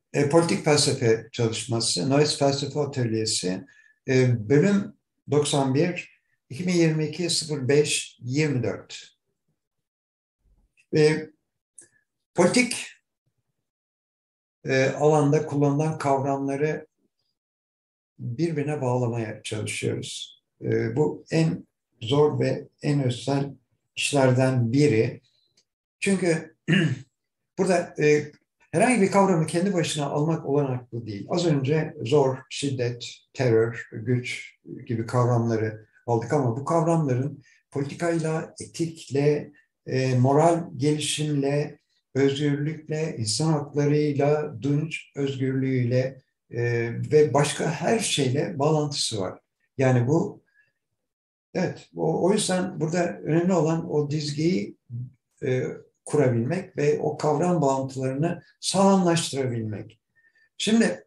Politik felsefe çalışması, Noyes Felsefe Atölyesi, bölüm 91, 2022 05 24. E, Politik alanda kullanılan kavramları birbirine bağlamaya çalışıyoruz. Bu en zor ve en özel işlerden biri. Çünkü burada herhangi bir kavramı kendi başına almak olanaklı değil. Az önce zor, şiddet, terör, güç gibi kavramları aldık ama bu kavramların politikayla, etikle, moral gelişimle, özgürlükle, insan haklarıyla, dünç özgürlüğüyle ve başka her şeyle bağlantısı var. Yani bu, evet, o yüzden burada önemli olan o dizgeyi e, kurabilmek ve o kavram bağıntılarını sağlamlaştırabilmek. Şimdi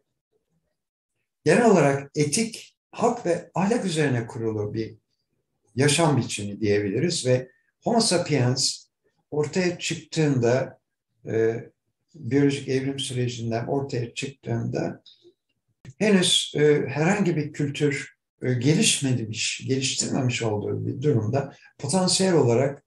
genel olarak etik, hak ve ahlak üzerine kurulu bir yaşam biçimi diyebiliriz ve Homo sapiens ortaya çıktığında, biyolojik evrim sürecinden ortaya çıktığında henüz herhangi bir kültür geliştirmemiş olduğu bir durumda potansiyel olarak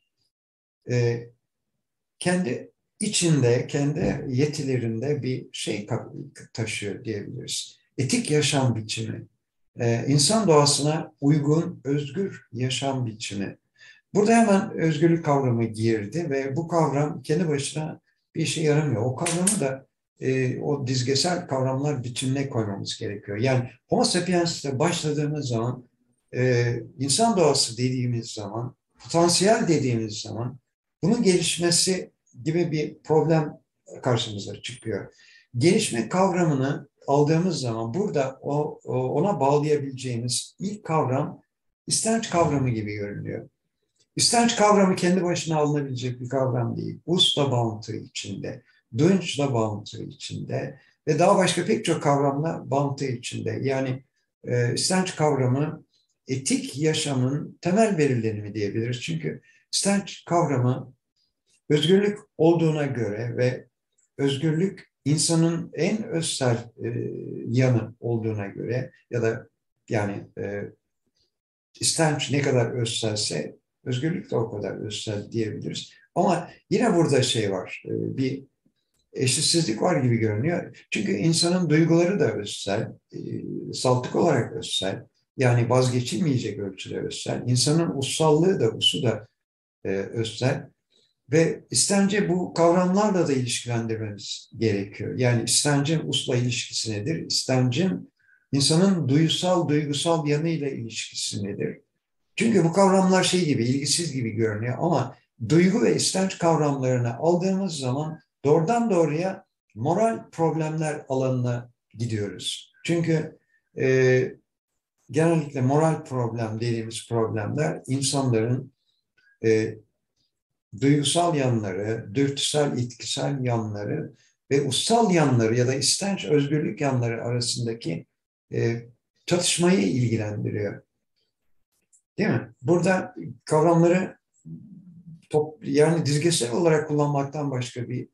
e, kendi içinde, kendi yetilerinde bir şey taşıyor diyebiliriz. Etik yaşam biçimi, insan doğasına uygun, özgür yaşam biçimi. Burada hemen özgürlük kavramı girdi ve bu kavram kendi başına bir işe yaramıyor. O kavramı da o dizgesel kavramlar biçimine koymamız gerekiyor. Yani Homo sapiens'te başladığımız zaman, insan doğası dediğimiz zaman, potansiyel dediğimiz zaman bunun gelişmesi gibi bir problem karşımıza çıkıyor. Gelişme kavramını aldığımız zaman burada ona bağlayabileceğimiz ilk kavram istenç kavramı gibi görünüyor. İstenç kavramı kendi başına alınabilecek bir kavram değil. Usta bağıntı içinde, dönüşle bağıntı içinde ve daha başka pek çok kavramla bağıntı içinde. Yani istenç kavramı etik yaşamın temel verileri diyebiliriz. Çünkü istenç kavramı özgürlük olduğuna göre ve özgürlük insanın en özsel yanı olduğuna göre ya da yani istenç ne kadar özselse özgürlük de o kadar özsel diyebiliriz. Ama yine burada şey var, bir eşitsizlik var gibi görünüyor. Çünkü insanın duyguları da özsel, saltık olarak özsel, yani vazgeçilmeyecek ölçüde özsel. İnsanın ussallığı da, usu da özsel. Ve istence bu kavramlarla da ilişkilendirmemiz gerekiyor. Yani istencin usla ilişkisi nedir? İstencin insanın duygusal yanıyla ilişkisi nedir? Çünkü bu kavramlar şey gibi, ilgisiz gibi görünüyor ama duygu ve istenç kavramlarını aldığımız zaman doğrudan doğruya moral problemler alanına gidiyoruz. Çünkü genellikle moral problem dediğimiz problemler insanların e, duygusal yanları, dürtüsel, itkisel yanları ve ussal yanları ya da istenç, özgürlük yanları arasındaki e, çatışmayı ilgilendiriyor. Değil mi? Burada kavramları yani dizgesel olarak kullanmaktan başka bir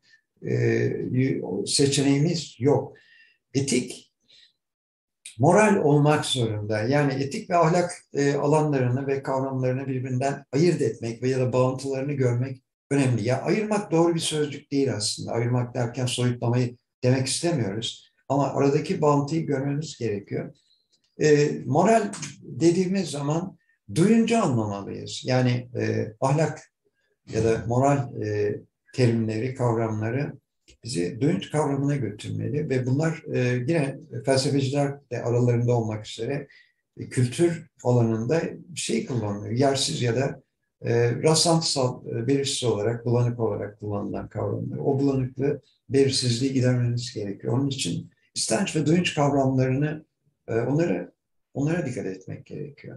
seçeneğimiz yok. Etik, moral olmak zorunda. Yani etik ve ahlak alanlarını ve kavramlarını birbirinden ayırt etmek veya da bağıntılarını görmek önemli. Ya ayırmak doğru bir sözcük değil aslında. Ayırmak derken soyutlamayı demek istemiyoruz. Ama aradaki bağıntıyı görmemiz gerekiyor. Moral dediğimiz zaman duyunca anlamalıyız. Yani ahlak ya da moral terimleri, kavramları bizi duyunç kavramına götürmeli ve bunlar yine felsefeciler de aralarında olmak üzere kültür alanında şey kullanılıyor. Yersiz ya da rastlantısal, belirsiz olarak, bulanık olarak kullanılan kavramlar. O bulanıklığı, belirsizliği gidermemiz gerekiyor. Onun için istenç ve duyunç kavramlarını onlara dikkat etmek gerekiyor.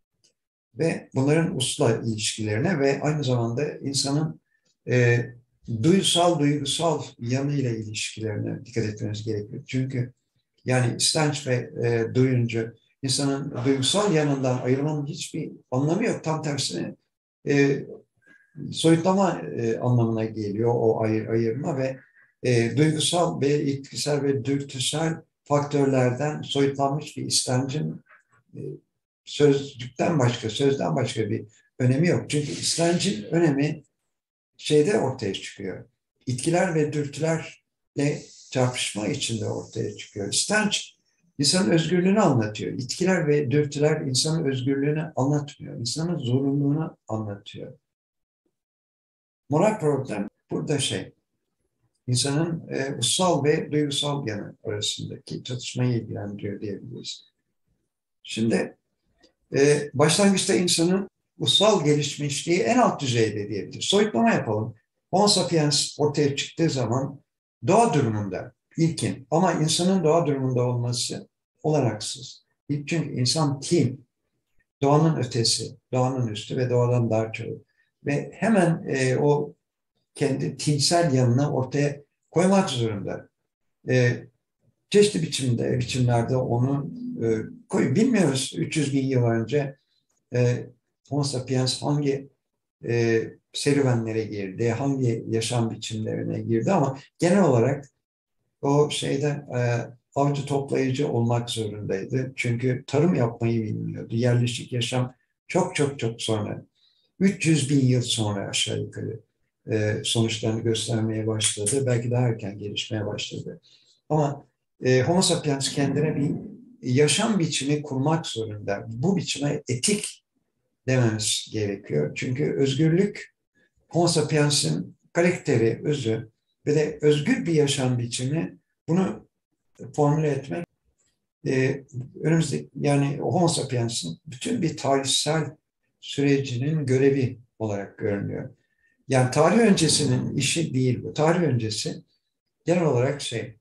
Ve bunların usla ilişkilerine ve aynı zamanda insanın e, duygusal yanıyla ilişkilerine dikkat etmemiz gerekiyor. Çünkü yani istenç ve duyuncu insanın duygusal yanından ayırmanın hiçbir anlamı yok. Tam tersine e, soyutlama anlamına geliyor o ayırma ve duygusal ve içgüdüsel ve dürtüsel faktörlerden soyutlanmış bir istencin e, sözden başka bir önemi yok. Çünkü istencin önemi şeyde ortaya çıkıyor. İtkiler ve dürtülerle çarpışma içinde ortaya çıkıyor. İstenç insanın özgürlüğünü anlatıyor. İtkiler ve dürtüler insanın özgürlüğünü anlatmıyor. İnsanın zorunluluğunu anlatıyor. Moral problem burada insanın ussal ve duygusal yanı arasındaki çatışmayı ilgilendiriyor diyebiliriz. Şimdi başlangıçta insanın ussal gelişmişliği en alt düzeyde diyebiliriz. Soyutlama yapalım. Homo sapiens ortaya çıktığı zaman doğa durumunda ilkin ama insanın doğa durumunda olması olanaksız. Çünkü insan team, doğanın ötesi, doğanın üstü ve doğadan daha çok. Ve hemen o kendi tinsel yanını ortaya koymak zorunda. Çeşitli biçimlerde onu koyuyor. Bilmiyoruz 300 bin yıl önce Homo sapiens hangi serüvenlere girdi, hangi yaşam biçimlerine girdi ama genel olarak o avcı toplayıcı olmak zorundaydı. Çünkü tarım yapmayı bilmiyordu. Yerleşik yaşam çok çok çok sonra, 300 bin yıl sonra aşağı yukarı sonuçlarını göstermeye başladı. Belki daha erken gelişmeye başladı. Ama Homo sapiens kendine bir yaşam biçimi kurmak zorunda. Bu biçime etik dememiz gerekiyor. Çünkü özgürlük Homo sapiens'in karakteri, özü ve de özgür bir yaşam biçimi bunu formüle etmek önümüzde yani Homo sapiens'in bütün bir tarihsel sürecinin görevi olarak görünüyor. Yani tarih öncesinin işi değil bu. Tarih öncesi genel olarak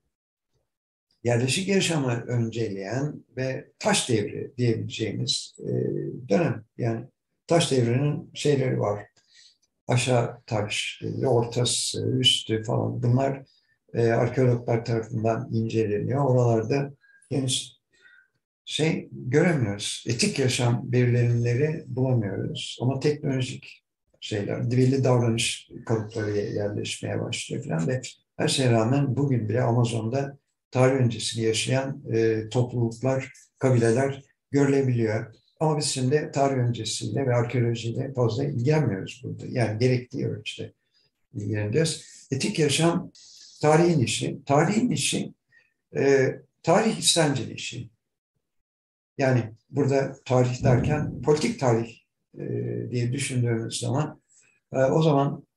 yerleşik yaşamı önceleyen ve taş devri diyebileceğimiz dönem. Yani taş devrinin şeyleri var. Aşağı taş, ortası, üstü falan. Bunlar arkeologlar tarafından inceleniyor. Oralarda henüz göremiyoruz. Etik yaşam belirlenimleri bulamıyoruz. Ama teknolojik belli davranış kalıpları yerleşmeye başlıyor falan ve her şeye rağmen bugün bile Amazon'da tarih öncesini yaşayan topluluklar, kabileler görülebiliyor. Ama biz şimdi tarih öncesiyle ve arkeolojiyle fazla ilgilenmiyoruz burada. Yani gerektiği ölçüde ilgileniyoruz. Etik yaşam tarihin işi. Tarihin işi, tarih İslamcıl işi. Yani burada tarih derken politik tarih diye düşündüğümüz zaman o zaman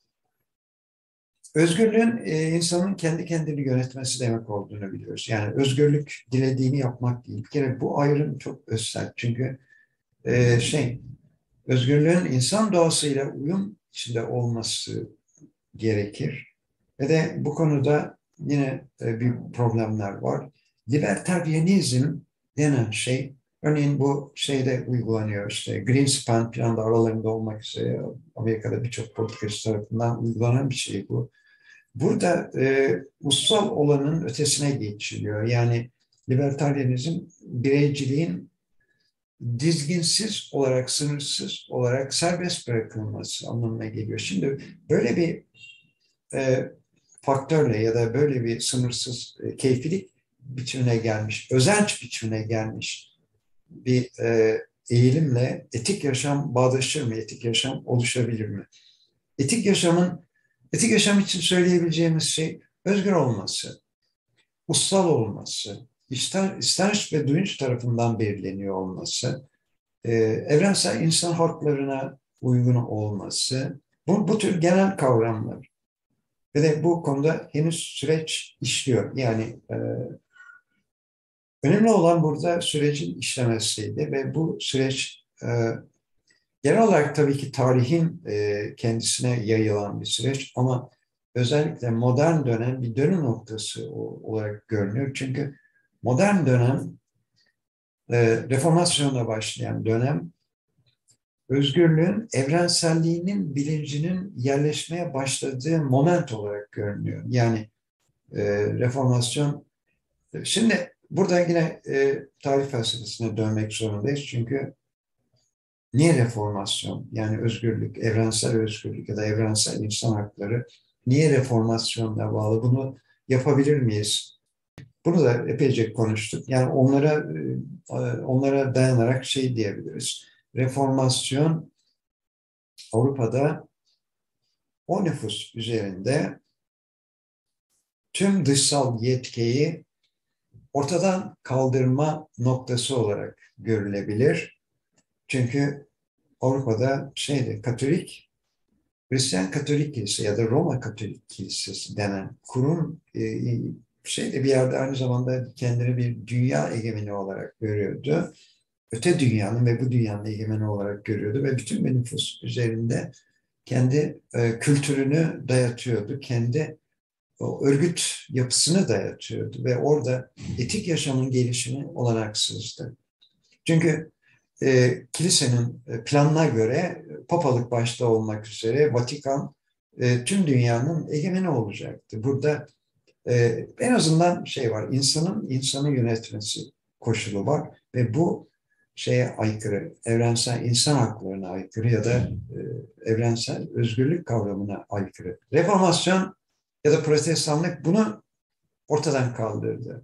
özgürlüğün insanın kendi kendini yönetmesi demek olduğunu biliyoruz. Yani özgürlük dilediğini yapmak değil. Bir kere bu ayrım çok özsel. Çünkü e, şey özgürlüğün insan doğasıyla uyum içinde olması gerekir. Ve de bu konuda yine bir problemler var. Libertarianizm denen örneğin bu uygulanıyor Greenspan planı aralarında olmak üzere Amerika'da birçok politikacı tarafından uygulanan bir şey bu. Burada ussal olanın ötesine geçiliyor. Yani libertarianizm bireyciliğin dizginsiz olarak, sınırsız olarak serbest bırakılması anlamına geliyor. Şimdi böyle bir faktörle ya da böyle bir sınırsız keyfilik biçimine gelmiş, özenç biçimine gelmiş bir eğilimle etik yaşam bağdaşır mı? Etik yaşam oluşabilir mi? Etik yaşam için söyleyebileceğimiz özgür olması, ussal olması, istenç ve duyunç tarafından belirleniyor olması, evrensel insan haklarına uygun olması, bu tür genel kavramlar. Ve de bu konuda henüz süreç işliyor. Yani önemli olan burada sürecin işlemesiydi ve bu süreç genel olarak tabii ki tarihin kendisine yayılan bir süreç ama özellikle modern dönem bir dönüm noktası olarak görünüyor. Çünkü modern dönem reformasyonla başlayan dönem özgürlüğün evrenselliğinin bilincinin yerleşmeye başladığı moment olarak görünüyor. Yani reformasyon. Şimdi burada yine tarih felsefesine dönmek zorundayız. Çünkü niye reformasyon? Yani özgürlük, evrensel özgürlük ya da evrensel insan hakları niye reformasyonla bağlı? Bunu yapabilir miyiz? Bunu da epeyce konuştuk. Yani onlara dayanarak şey diyebiliriz. Reformasyon Avrupa'da o nüfus üzerinde tüm dışsal yetkiyi ortadan kaldırma noktası olarak görülebilir. Çünkü Avrupa'da Katolik, Hristiyan Katolik Kilisesi ya da Roma Katolik Kilisesi denen kurum bir yerde aynı zamanda kendini bir dünya egemeni olarak görüyordu. Öte dünyanın ve bu dünyanın egemeni olarak görüyordu ve bütün bir nüfus üzerinde kendi kültürünü dayatıyordu. Kendi o örgüt yapısını dayatıyordu ve orada etik yaşamın gelişimi olanaksızdı. Çünkü kilisenin planına göre papalık başta olmak üzere Vatikan tüm dünyanın egemeni olacaktı. Burada en azından var, insanı yönetmesi koşulu var ve bu şeye aykırı, evrensel insan haklarına aykırı ya da evrensel özgürlük kavramına aykırı. Reformasyon ya da protestanlık bunu ortadan kaldırdı.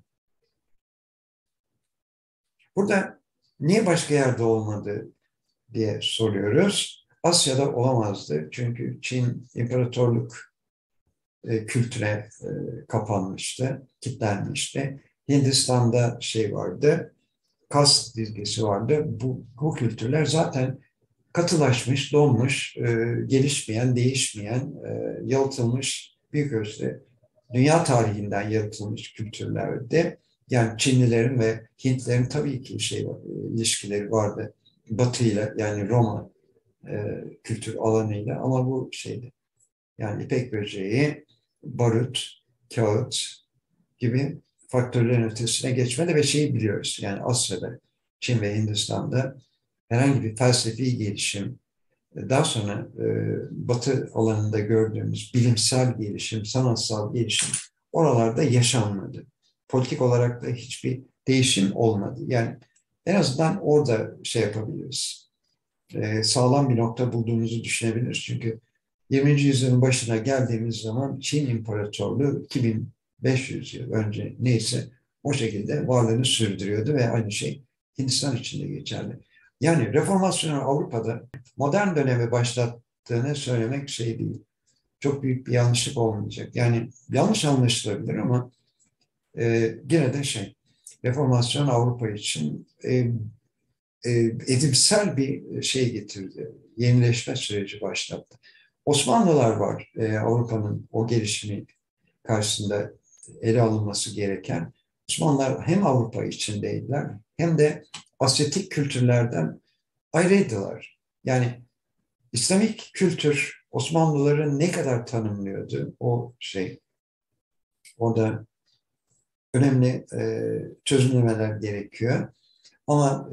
Burada niye başka yerde olmadı diye soruyoruz. Asya'da olamazdı. Çünkü Çin imparatorluk kültüre kapanmıştı, kilitlenmişti. Hindistan'da vardı, kast dizgesi vardı. Bu kültürler zaten katılaşmış, donmuş, gelişmeyen, değişmeyen, yalıtılmış, büyük ölçüde dünya tarihinden yalıtılmış kültürlerdi. Yani Çinlilerin ve Hintlerin tabii ki ilişkileri vardı. Batı ile, yani Roma kültür alanıyla, ama bu yani ipek böceği, barut, kağıt gibi faktörlerin ötesine geçmedi ve biliyoruz. Yani Asya'da, Çin ve Hindistan'da herhangi bir felsefi gelişim, daha sonra Batı alanında gördüğümüz bilimsel gelişim, sanatsal gelişim oralarda yaşanmadı. Politik olarak da hiçbir değişim olmadı. Yani en azından orada yapabiliriz. Sağlam bir nokta bulduğumuzu düşünebiliriz. Çünkü 20. yüzyılın başına geldiğimiz zaman Çin İmparatorluğu 2500 yıl önce neyse o şekilde varlığını sürdürüyordu ve aynı şey Hindistan için de geçerli. Yani reformasyonu Avrupa'da modern dönemi başlattığını söylemek değil. Çok büyük bir yanlışlık olmayacak. Yani yanlış anlaşılabilir ama yine de reformasyon Avrupa için edimsel bir getirdi. Yenileşme süreci başlattı. Osmanlılar var Avrupa'nın o gelişimi karşısında ele alınması gereken. Osmanlılar hem Avrupa içindeydiler hem de Asyatik kültürlerden ayrıydılar. Yani İslamik kültür Osmanlıları ne kadar tanımlıyordu? Orada önemli çözümlemeler gerekiyor. Ama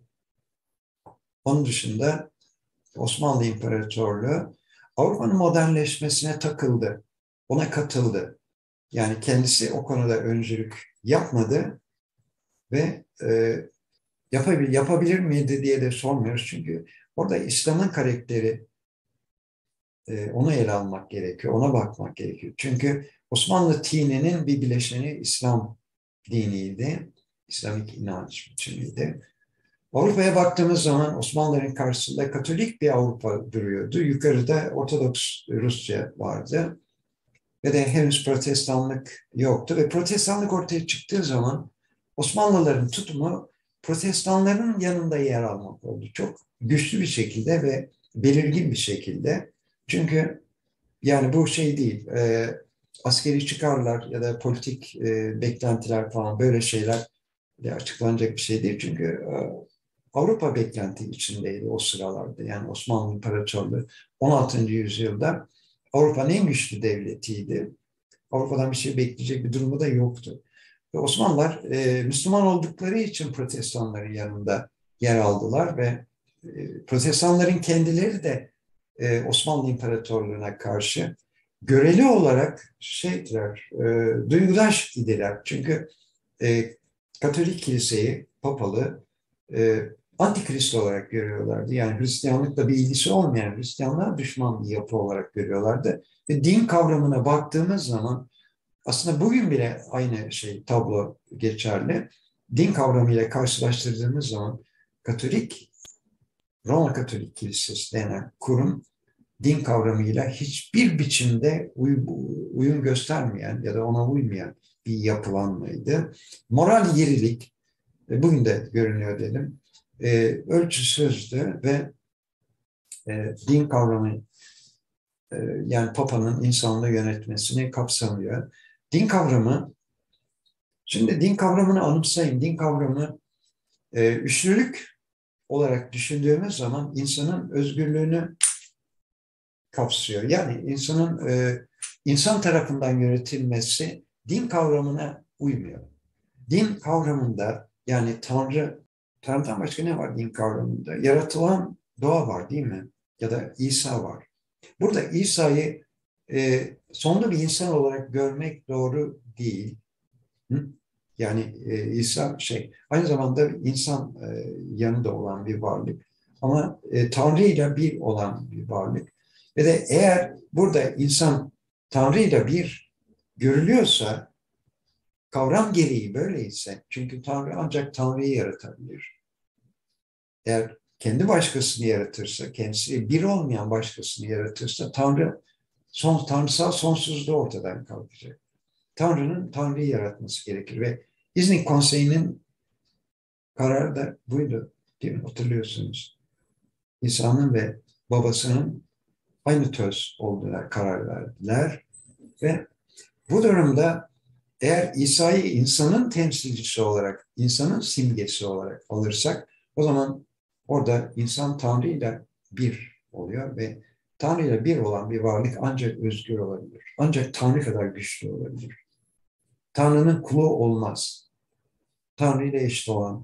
onun dışında Osmanlı İmparatorluğu Avrupa'nın modernleşmesine takıldı. Ona katıldı. Yani kendisi o konuda öncülük yapmadı ve yapabilir miydi diye de sormuyoruz. Çünkü orada İslam'ın karakteri, onu ele almak gerekiyor, ona bakmak gerekiyor. Çünkü Osmanlı dininin bir bileşeni İslam diniydi, İslamik inanç biçimiydi. Avrupa'ya baktığımız zaman Osmanlıların karşısında Katolik bir Avrupa duruyordu. Yukarıda Ortodoks Rusya vardı ve de henüz Protestanlık yoktu. Ve Protestanlık ortaya çıktığı zaman Osmanlıların tutumu Protestanların yanında yer almak oldu. Çok güçlü bir şekilde ve belirgin bir şekilde. Çünkü yani bu değil, askeri çıkarlar ya da politik beklentiler falan, böyle şeyler de açıklanacak bir şey değil. Çünkü Avrupa beklenti içindeydi o sıralarda. Yani Osmanlı İmparatorluğu 16. yüzyılda Avrupa'nın en güçlü devletiydi. Avrupa'dan bir şey bekleyecek bir durumu da yoktu. Ve Osmanlılar Müslüman oldukları için Protestanların yanında yer aldılar ve Protestanların kendileri de Osmanlı İmparatorluğu'na karşı göreli olarak duygudaş idiler. Çünkü Katolik kiliseyi, papalı, antikrist olarak görüyorlardı. Yani Hristiyanlıkla bir ilgisi olmayan, Hristiyanlığa düşman bir yapı olarak görüyorlardı. Ve din kavramına baktığımız zaman aslında bugün bile aynı şey, tablo geçerli. Din kavramıyla karşılaştırdığımız zaman Katolik, Roma Katolik Kilisesi denen kurum din kavramıyla hiçbir biçimde uyum göstermeyen ya da ona uymayan bir yapılanmaydı. Moral gerilik, bugün de görünüyor dedim, ölçüsüzdü ve din kavramı, yani Papa'nın insanlığı yönetmesini kapsamıyor. Din kavramı, şimdi din kavramını anımsayın. Din kavramı üçlülük olarak düşündüğümüz zaman insanın özgürlüğünü kapsıyor. Yani insan tarafından yönetilmesi din kavramına uymuyor. Din kavramında, yani Tanrı'dan başka ne var din kavramında? Yaratılan doğa var değil mi? Ya da İsa var. Burada İsa'yı sonlu bir insan olarak görmek doğru değil. Hı? Yani İsa aynı zamanda insan yanında olan bir varlık. Ama Tanrı ile bir olan bir varlık. Ve de eğer burada insan Tanrı ile bir görülüyorsa, kavram gereği böyleyse, çünkü Tanrı ancak Tanrı'yı yaratabilir. Eğer kendi başkasını yaratırsa, kendisi bir olmayan başkasını yaratırsa, tanrısal sonsuzluğu ortadan kalkacak. Tanrı'nın Tanrı'yı yaratması gerekir ve İznik Konseyi'nin kararı da buydu, değil mi? Hatırlıyorsunuz. İsa'nın ve babasının aynı töz olduğuna karar verdiler ve bu durumda eğer İsa'yı insanın temsilcisi olarak, insanın simgesi olarak alırsak, o zaman orada insan Tanrı ile bir oluyor ve Tanrı ile bir olan bir varlık ancak özgür olabilir. Ancak Tanrı kadar güçlü olabilir. Tanrı'nın kulu olmaz. Tanrı ile eşit olan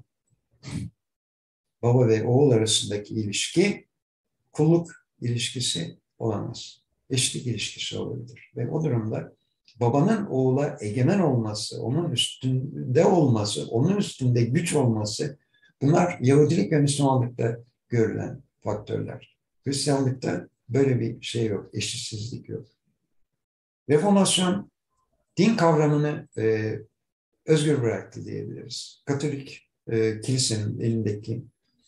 baba ve oğul arasındaki ilişki kulluk ilişkisi olamaz. Eşitlik ilişkisi olabilir. Ve o durumda babanın oğula egemen olması, onun üstünde olması, onun üstünde güç olması, bunlar Yahudilik ve Müslümanlıkta görülen faktörler. Hristiyanlıkta böyle bir şey yok, eşitsizlik yok. Reformasyon din kavramını özgür bıraktı diyebiliriz. Katolik kilisenin elindeki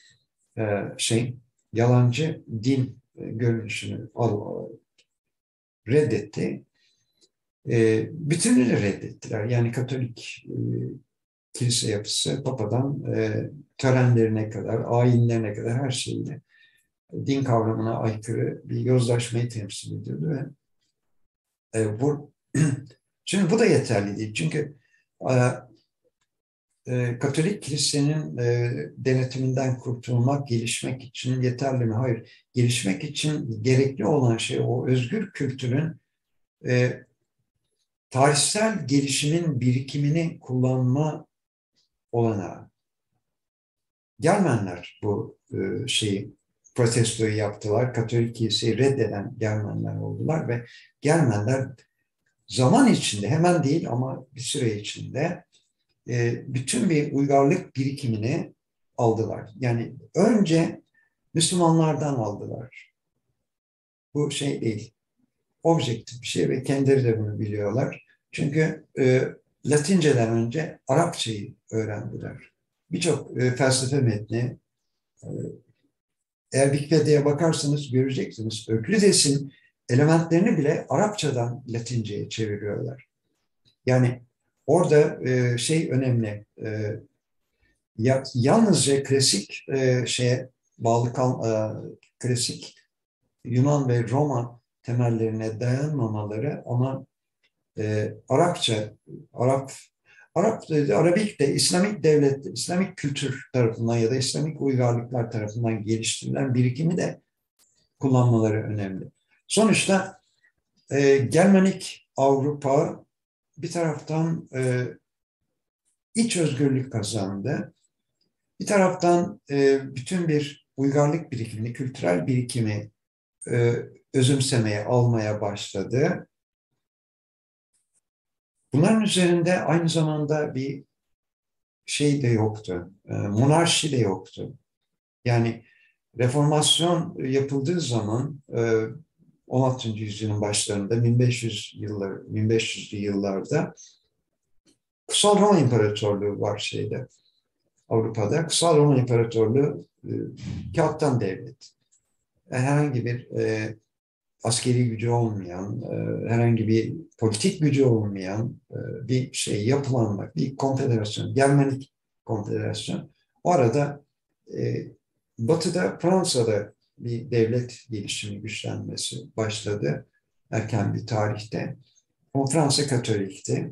yalancı din görünüşünü reddetti. Bütünüyle reddettiler. Yani Katolik kilise yapısı Papa'dan törenlerine kadar, ayinlerine kadar her şeyle din kavramına aykırı bir yozlaşmayı temsil ediyordu ve şimdi bu da yeterli değil. Çünkü Katolik kilisenin denetiminden kurtulmak, gelişmek için yeterli mi? Hayır. Gelişmek için gerekli olan şey o özgür kültürün tarihsel gelişimin birikimini kullanma olanağı. Germenler bu protestoyu yaptılar. Katolik kiliseyi reddeden Germenler oldular ve Germenler zaman içinde, hemen değil ama bir süre içinde bütün bir uygarlık birikimini aldılar. Yani önce Müslümanlardan aldılar. Bu değil. Objektif bir şey ve kendileri de bunu biliyorlar. Çünkü Latinceden önce Arapçayı öğrendiler. Birçok felsefe metni, eğer Wikipedia'ya bakarsanız göreceksiniz. Öklides'in elementlerini bile Arapçadan Latinceye çeviriyorlar. Yani orada önemli. Yalnızca klasik klasik Yunan ve Roma temellerine dayanmamaları ama Arabik de İslamik devlet, İslamik kültür tarafından ya da İslamik uygarlıklar tarafından geliştirilen birikimi de kullanmaları önemli. Sonuçta Germanik Avrupa bir taraftan iç özgürlük kazandı. Bir taraftan bütün bir uygarlık birikimini, kültürel birikimi özümsemeye, almaya başladı. Bunların üzerinde aynı zamanda bir de yoktu, monarşi de yoktu. Yani reformasyon yapıldığı zaman 16. yüzyılın başlarında 1500'lü yıllarda Kutsal Roma İmparatorluğu var Avrupa'da. Kutsal Roma İmparatorluğu kağıttan devlet. Herhangi bir askeri gücü olmayan, herhangi bir politik gücü olmayan bir yapılanmak, bir konfederasyon, Germanik konfederasyon. O arada Batı'da, Fransa'da bir devlet gelişimi, güçlenmesi başladı erken bir tarihte. Ama Fransa Katolik'ti.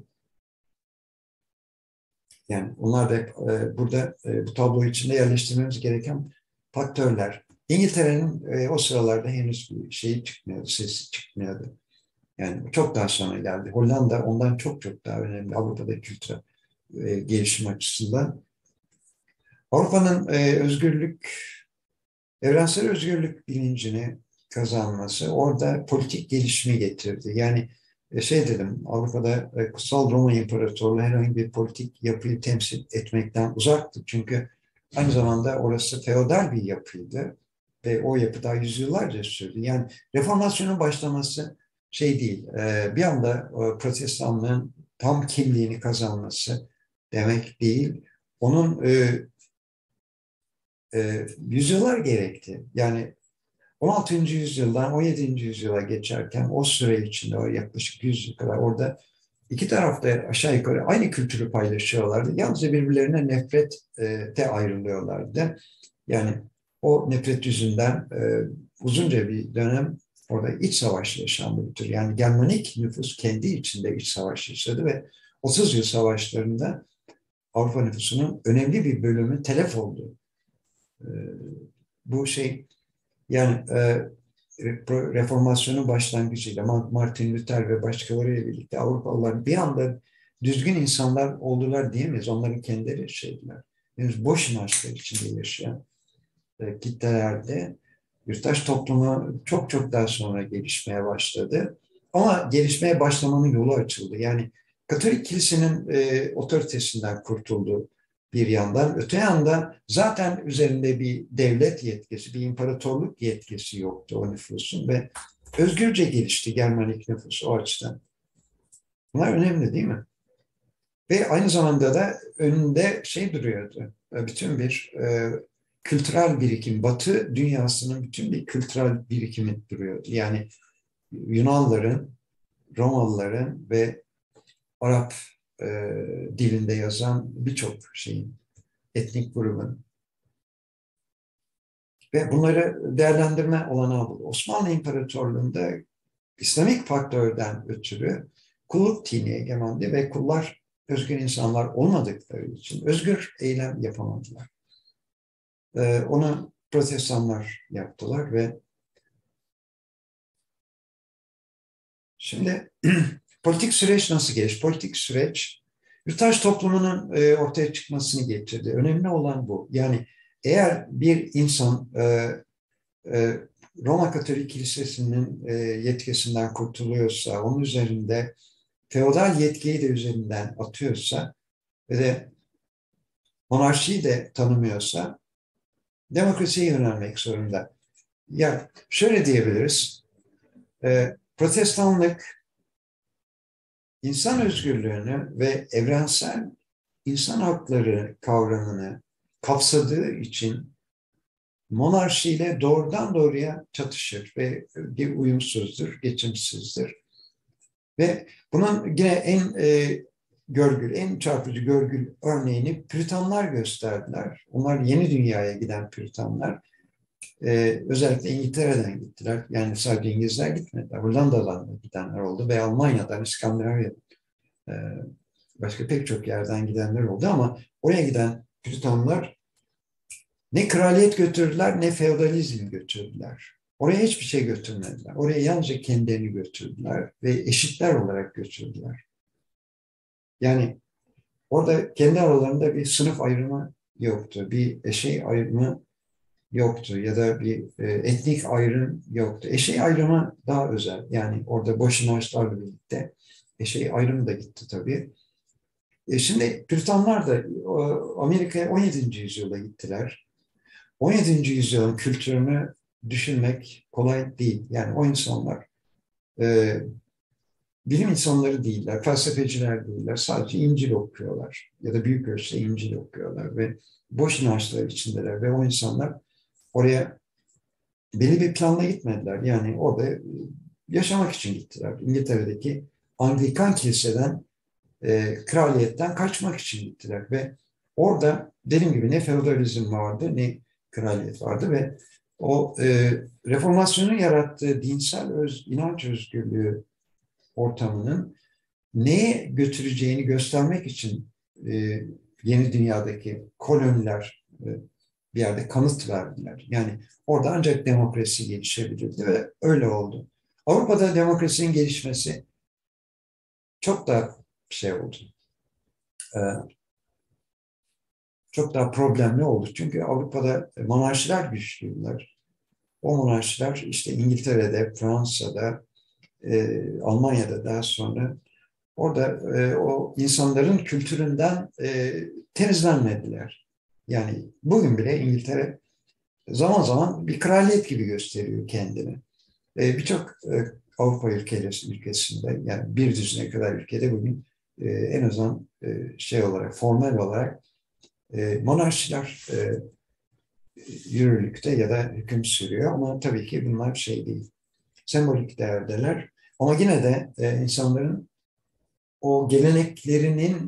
Yani onlar da burada bu tablo içinde yerleştirmemiz gereken faktörler. İngiltere'nin o sıralarda henüz bir çıkmıyordu, sesi çıkmıyordu. Yani çok daha sonra geldi. Hollanda ondan çok çok daha önemli Avrupa'da kültürel gelişim açısından. Avrupa'nın evrensel özgürlük bilincini kazanması orada politik gelişimi getirdi. Yani dedim, Avrupa'da Kutsal Roma İmparatorluğu herhangi bir politik yapıyı temsil etmekten uzaktı. Çünkü aynı zamanda orası feodal bir yapıydı ve o yapı daha yüzyıllarca sürdü. Yani reformasyonun başlaması değil, bir anda protestanlığın tam kimliğini kazanması demek değil. Onun yüzyıllar gerekti. Yani 16. yüzyıldan 17. yüzyıla geçerken o süre içinde o yaklaşık 100 yıl kadar orada iki tarafta aşağı yukarı aynı kültürü paylaşıyorlardı. Yalnızca birbirlerine nefrete ayrılıyorlardı. Yani o nefret yüzünden uzunca bir dönem orada iç savaş yaşandı bir tür. Yani Germanik nüfus kendi içinde iç savaş yaşadı ve 30 yıl savaşlarında Avrupa nüfusunun önemli bir bölümü telef oldu. Bu yani reformasyonun başlangıcıyla Martin Luther ve başkalarıyla birlikte Avrupalılar bir anda düzgün insanlar oldular diyemeyiz. Onların kendileri henüz boş inançlar içinde yaşayan kitlelerde yurttaş toplumu çok çok daha sonra gelişmeye başladı. Ama gelişmeye başlamanın yolu açıldı. Yani Katolik Kilisenin otoritesinden kurtuldu bir yandan. Öte yandan zaten üzerinde bir devlet yetkisi, bir imparatorluk yetkisi yoktu o nüfusun ve özgürce gelişti Germanik nüfus o açıdan. Bunlar önemli değil mi? Ve aynı zamanda da önünde duruyordu. Bütün bir kültürel birikim, Batı dünyasının bütün bir kültürel birikimi duruyordu. Yani Yunanlıların, Romalıların ve Arap dilinde yazan birçok etnik grubun ve bunları değerlendirme olanağı buldu. Osmanlı İmparatorluğu'nda İslamik faktörden ötürü kulluk dini egemendi ve kullar özgür insanlar olmadıkları için özgür eylem yapamadılar. Onu protestanlar yaptılar ve şimdi politik süreç nasıl gelişti? Politik süreç yurttaş toplumunun ortaya çıkmasını getirdi. Önemli olan bu. Yani eğer bir insan Roma Katolik Kilisesi'nin yetkisinden kurtuluyorsa, onun üzerinde feodal yetkiyi de üzerinden atıyorsa ve de monarşiyi de tanımıyorsa demokrasiye yönelmek zorunda. Ya şöyle diyebiliriz, protestanlık insan özgürlüğünü ve evrensel insan hakları kavramını kapsadığı için monarşiyle doğrudan doğruya çatışır ve bir uyumsuzdur, geçimsizdir. Ve bunun yine en en çarpıcı görgül örneğini Püritanlar gösterdiler. Onlar yeni dünyaya giden Püritanlar. Özellikle İngiltere'den gittiler. Yani sadece İngilizler gitmediler. Hollanda'dan da gidenler oldu ve Almanya'dan, İskandinavya'dan başka pek çok yerden gidenler oldu ama oraya giden Püritanlar ne kraliyet götürdüler ne feodalizm götürdüler. Oraya hiçbir şey götürmediler. Oraya yalnızca kendilerini götürdüler ve eşitler olarak götürdüler. Yani orada kendi aralarında bir sınıf ayrımı yoktu. Bir ayrımı yoktu ya da bir etnik ayrım yoktu. Ayrımı daha özel. Yani orada boş inançlarla birlikte ayrımı da gitti tabii. Şimdi Püritanlar da Amerika'ya 17. yüzyılda gittiler. 17. yüzyılın kültürünü düşünmek kolay değil. Yani o insanlar e, bilim insanları değiller, felsefeciler değiller. Sadece İncil okuyorlar ya da büyük ölçüde İncil okuyorlar ve boş inançlar içindeler ve o insanlar oraya belli bir planla gitmediler. Yani orada yaşamak için gittiler. İngiltere'deki Anglikan kiliseden, kraliyetten kaçmak için gittiler ve orada dediğim gibi ne feodalizm vardı ne kraliyet vardı ve o reformasyonun yarattığı dinsel inanç özgürlüğü ortamının neye götüreceğini göstermek için yeni dünyadaki koloniler bir yerde kanıt verdiler. Yani orada ancak demokrasi gelişebilirdi ve öyle oldu. Avrupa'da demokrasinin gelişmesi çok da şey oldu. E, Çok daha problemli oldu. Çünkü Avrupa'da monarşiler güçlüydüler. O monarşiler işte İngiltere'de, Fransa'da, Almanya'da daha sonra orada o insanların kültüründen temizlenmediler. Yani bugün bile İngiltere zaman zaman bir kraliyet gibi gösteriyor kendini. Birçok Avrupa ülkesinde yani bir düzine kadar ülkede bugün en azından şey olarak, formal olarak monarşiler yürürlükte ya da hüküm sürüyor ama tabii ki bunlar şey değil. Sembolik değerdeler. Ama yine de insanların o geleneklerinin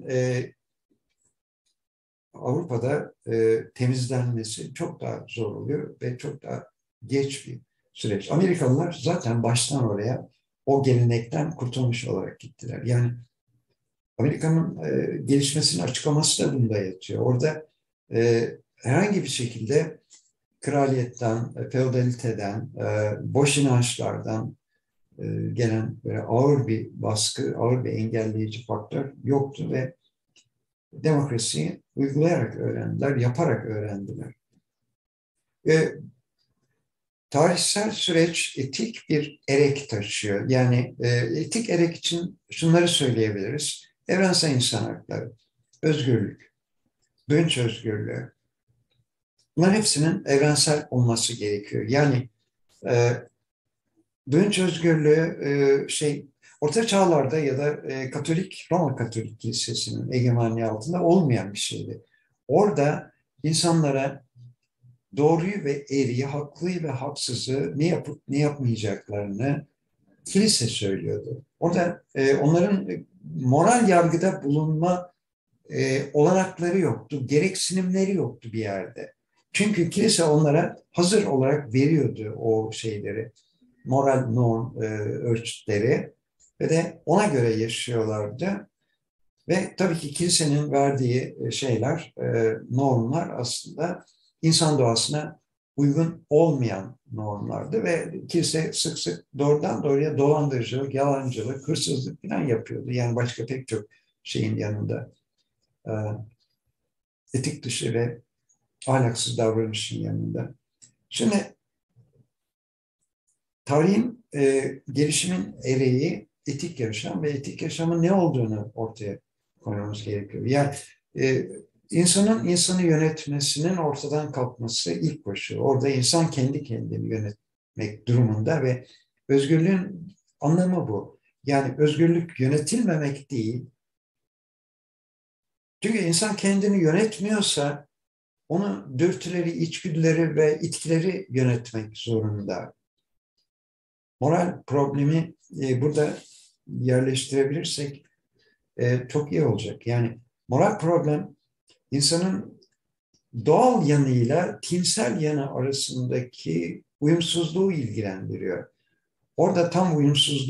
Avrupa'da temizlenmesi çok daha zor oluyor ve çok daha geç bir süreç. Amerikalılar zaten baştan oraya o gelenekten kurtulmuş olarak gittiler. Yani Amerika'nın gelişmesinin açıklaması da bunda yatıyor. Orada herhangi bir şekilde kraliyetten, feodaliteden, boş inançlardan gelen böyle ağır bir baskı, ağır bir engelleyici faktör yoktu ve demokrasiyi uygulayarak öğrendiler, yaparak öğrendiler. Ve tarihsel süreç etik bir erek taşıyor. Yani etik erek için şunları söyleyebiliriz. Evrensel insan hakları, özgürlük, duyunç özgürlüğü. Bunların hepsinin evrensel olması gerekiyor. Yani e, duyunç özgürlüğü Orta Çağlarda ya da Roma Katolik Kilisesi'nin egemenliği altında olmayan bir şeydi. Orada insanlara doğruyu ve eğriyi, haklıyı ve haksızı ne yapıp ne yapmayacaklarını kilise söylüyordu. Orada onların moral yargıda bulunma olanakları yoktu, gereksinimleri yoktu bir yerde. Çünkü kilise onlara hazır olarak veriyordu o şeyleri, moral norm ölçütleri ve de ona göre yaşıyorlardı. Ve tabii ki kilisenin verdiği şeyler, normlar aslında insan doğasına uygun olmayan normlardı ve kilise sık sık doğrudan doğruya dolandırıcılık, yalancılık, hırsızlık falan yapıyordu. Yani başka pek çok şeyin yanında e, etik dışı ve ahlaksız davranışın yanında. Şimdi tarihin gelişimin ereği etik yaşam ve etik yaşamın ne olduğunu ortaya koymamız gerekiyor. Yani e, insanı yönetmesinin ortadan kalkması ilk koşul. Orada insan kendi kendini yönetmek durumunda ve özgürlüğün anlamı bu. Yani özgürlük yönetilmemek değil. Çünkü insan kendini yönetmiyorsa onu dürtüleri, içgüdüleri ve itkileri yönetmek zorunda. Moral problemi burada yerleştirebilirsek çok iyi olacak. Yani moral problem insanın doğal yanıyla tinsel yanı arasındaki uyumsuzluğu ilgilendiriyor. Orada tam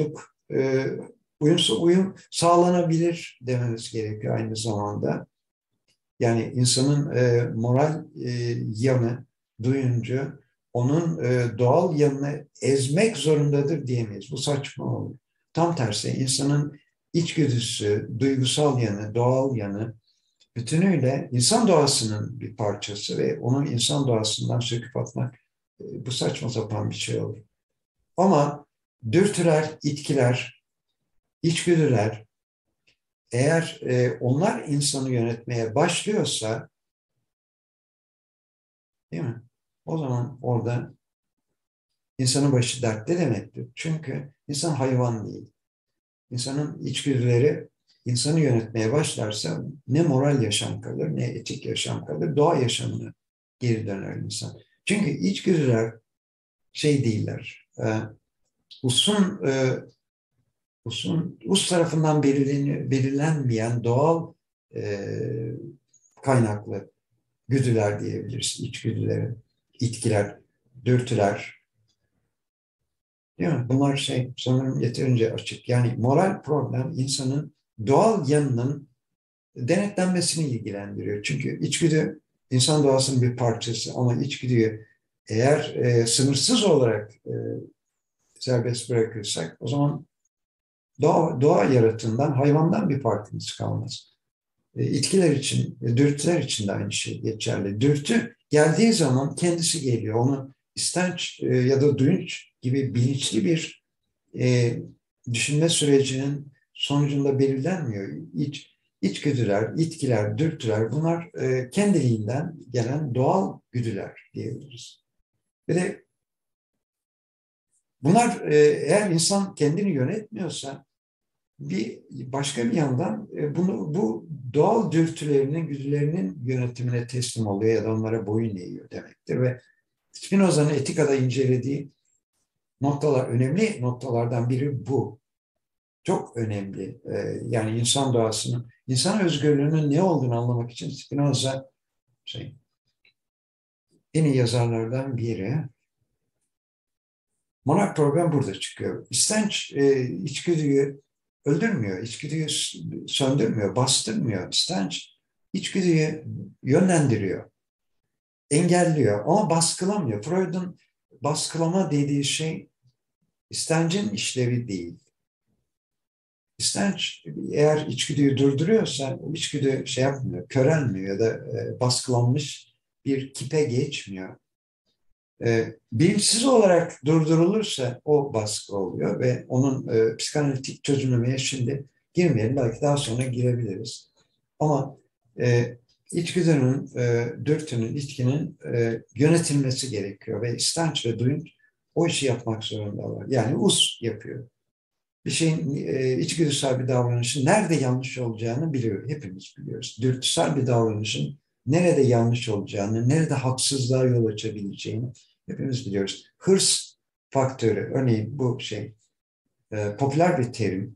uyum sağlanabilir dememiz gerekiyor aynı zamanda. Yani insanın moral yanı, duyuncu, onun doğal yanını ezmek zorundadır diyemeyiz. Bu saçma olur. Tam tersi insanın içgüdüsü, duygusal yanı, doğal yanı bütünüyle insan doğasının bir parçası ve onun insan doğasından söküp atmak bu saçma sapan bir şey olur. Ama dürtüler, itkiler, içgüdüler eğer onlar insanı yönetmeye başlıyorsa, değil mi? O zaman orada insanın başı dertte demektir. Çünkü insan hayvan değil. İnsanın içgüdüleri insanı yönetmeye başlarsa ne moral yaşam kalır, ne etik yaşam kalır, doğa yaşamına geri döner insan. Çünkü içgüdüler şey değiller, us tarafından belirlenmeyen doğal kaynaklı güdüler diyebiliriz. İçgüdüleri, itkiler, dürtüler. Değil mi? Bunlar sanırım yeterince açık. Yani moral problem insanın doğal yanının denetlenmesini ilgilendiriyor. Çünkü içgüdü insan doğasının bir parçası ama içgüdüyü eğer sınırsız olarak serbest bırakırsak o zaman doğa yaratığından, hayvandan bir farkımız kalmaz. İtkiler için, dürtüler için de aynı şey geçerli. Dürtü geldiği zaman kendisi geliyor. Onu istenç ya da duyunç gibi bilinçli bir düşünme sürecinin sonucunda belirlenmiyor. İçgüdüler, itkiler, dürtüler bunlar kendiliğinden gelen doğal güdüler diyebiliriz. Ve de bunlar eğer insan kendini yönetmiyorsa başka bir yandan bu doğal dürtülerinin, güdülerinin yönetimine teslim oluyor ya da onlara boyun eğiyor demektir. Ve Spinoza'nın Etika'da incelediği noktalar, önemli noktalardan biri bu. Çok önemli. Yani insan doğasının, insan özgürlüğünün ne olduğunu anlamak için Spinoza en iyi yazarlardan biri. Moral problem burada çıkıyor. İstenç içgüdüyü öldürmüyor, içgüdüyü söndürmüyor, bastırmıyor. İstenç içgüdüyü yönlendiriyor, engelliyor ama baskılamıyor. Freud'un baskılama dediği şey istencin işlevi değil. İstenç eğer içgüdüyü durduruyorsa o içgüdü yapmıyor, körelmiyor ya da baskılanmış bir kipe geçmiyor. Bilinçsiz olarak durdurulursa o baskı oluyor ve onun psikanalitik çözümlemeye şimdi girmeyelim. Belki daha sonra girebiliriz. Ama içgüdünün, dürtünün, itkinin yönetilmesi gerekiyor ve istenç ve duyunç o işi yapmak zorundalar. Yani yapıyor. Bir şeyin içgüdüsel bir davranışın nerede yanlış olacağını biliyor. Hepimiz biliyoruz. Dürtüsel bir davranışın nerede yanlış olacağını, nerede haksızlığa yol açabileceğini hepimiz biliyoruz. Hırs faktörü, örneğin bu popüler bir terim.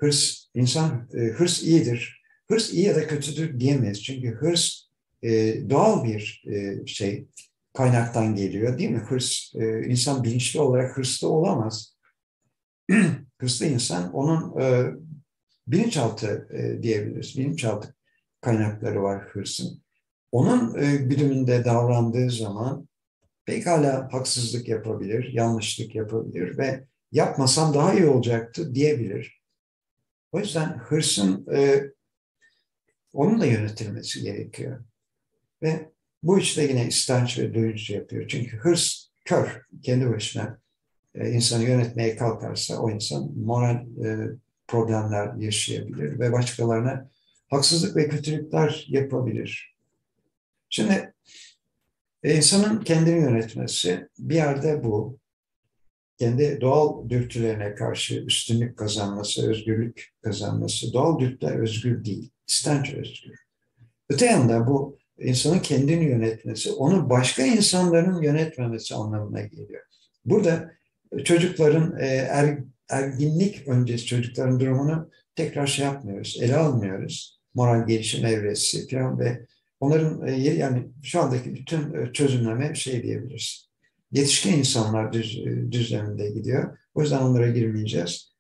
Hırs iyidir. Hırs iyi ya da kötüdür diyemeyiz. Çünkü hırs doğal bir kaynaktan geliyor değil mi? İnsan bilinçli olarak hırslı olamaz. Hırslı insan onun bilinçaltı diyebiliriz. Bilinçaltı kaynakları var hırsın. Onun güdümünde davrandığı zaman pekala haksızlık yapabilir, yanlışlık yapabilir ve yapmasam daha iyi olacaktı diyebilir. O yüzden hırsın onun da yönetilmesi gerekiyor. Ve bu işte yine istenç ve duyunç yapıyor. Çünkü hırs kör, kendi başına insanı yönetmeye kalkarsa o insan moral problemler yaşayabilir ve başkalarına haksızlık ve kötülükler yapabilir. Şimdi insanın kendini yönetmesi bir yerde bu. Kendi doğal dürtülerine karşı üstünlük kazanması, özgürlük kazanması. Doğal dürtüler özgür değil, istenç özgür. Öte yandan bu insanın kendini yönetmesi, onu başka insanların yönetmemesi anlamına geliyor. Burada çocukların erginlik öncesi çocukların durumunu tekrar yapmıyoruz, ele almıyoruz. Moral gelişim evresi falan ve onların yani şu andaki bütün çözümleme diyebiliriz. Yetişkin insanlar düzleminde gidiyor. O yüzden onlara girmeyeceğiz.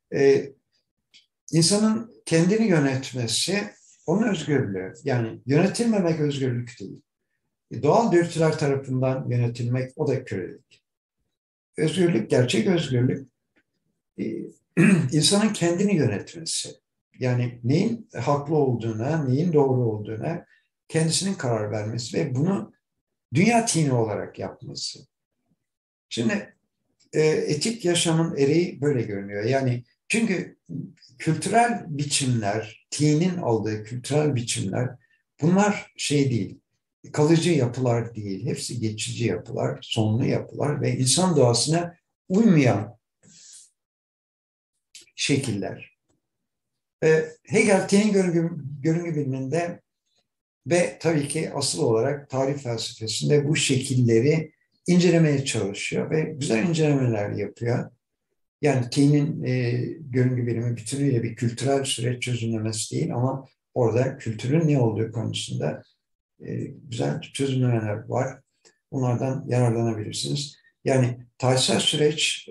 İnsanın kendini yönetmesi onun özgürlüğü. Yani yönetilmemek özgürlük değil. Doğal dürtüler tarafından yönetilmek o da kölelik. Özgürlük, gerçek özgürlük insanın kendini yönetmesi. Yani neyin haklı olduğuna, neyin doğru olduğuna kendisinin karar vermesi ve bunu dünya tini olarak yapması. Şimdi etik yaşamın ereği böyle görünüyor. Yani çünkü kültürel biçimler, tinin aldığı kültürel biçimler bunlar değil, kalıcı yapılar değil. Hepsi geçici yapılar, sonlu yapılar ve insan doğasına uymayan şekiller. Hegel teyin görüngü biliminde ve tabii ki asıl olarak tarih felsefesinde bu şekilleri incelemeye çalışıyor ve güzel incelemeler yapıyor. Yani Tey'nin görüngü bilimi bütünüyle bir kültürel süreç çözümlemesi değil ama orada kültürün ne olduğu konusunda güzel çözümlemeler var. Bunlardan yararlanabilirsiniz. Yani tarihsel süreç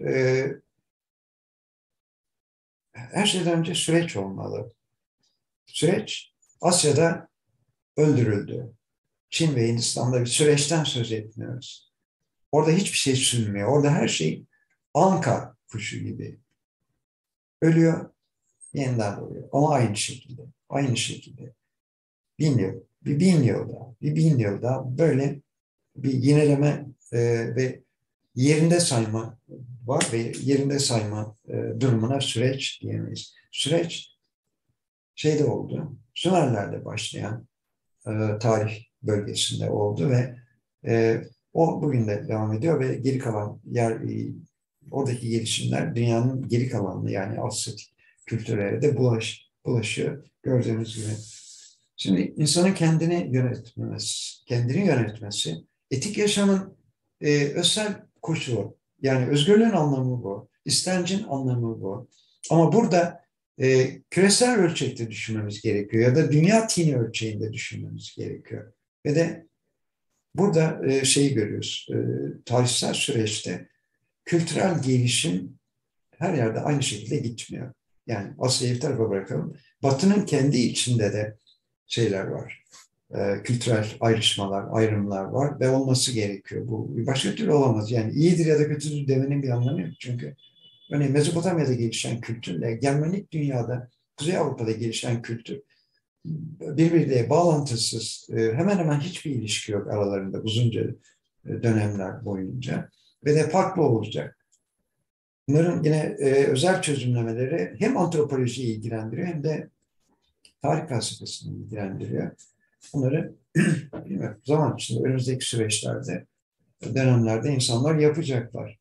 her şeyden önce süreç olmalı. Süreç Asya'da öldürüldü. Çin ve Hindistan'da bir süreçten söz etmiyoruz. Orada hiçbir şey sürmüyor. Orada her şey anka kuşu gibi. Ölüyor, yeniden doğuyor. Ama aynı şekilde. Aynı şekilde. 1000 yıl, bir 1000 yıl daha, bir 1000 yıl daha böyle bir yineleme ve yerinde sayma var ve yerinde sayma durumuna süreç diyemeyiz. Süreç şeyde oldu, Sümerler'de başlayan tarih bölgesinde oldu ve o bugün de devam ediyor ve geri kalan oradaki gelişimler dünyanın geri kalanını yani Asyatik kültürlere de bulaşıyor gördüğünüz gibi. Şimdi insanın kendini yönetmesi, etik yaşamın özel koşulu. Yani özgürlüğün anlamı bu, istencin anlamı bu. Ama burada küresel ölçekte düşünmemiz gerekiyor ya da dünya tini ölçeğinde düşünmemiz gerekiyor. Ve de burada şeyi görüyoruz, tarihsel süreçte kültürel gelişim her yerde aynı şekilde gitmiyor. Yani Asya'yı bir tarafa bırakalım. Batı'nın kendi içinde de şeyler var. Kültürel ayrışmalar, ayrımlar var ve olması gerekiyor. Bu başka türlü olamaz. Yani iyidir ya da kötüdür demenin bir anlamı yok. Çünkü örneğin Mezopotamya'da gelişen kültürle Germanik dünyada, Kuzey Avrupa'da gelişen kültür birbiriyle bağlantısız, hemen hemen hiçbir ilişki yok aralarında uzunca dönemler boyunca ve de farklı olacak. Bunların yine özel çözümlemeleri hem antropolojiyi ilgilendiriyor hem de tarih felsefesini ilgilendiriyor. Bunları bilmiyorum, zaman içinde önümüzdeki süreçlerde, dönemlerde insanlar yapacaklar.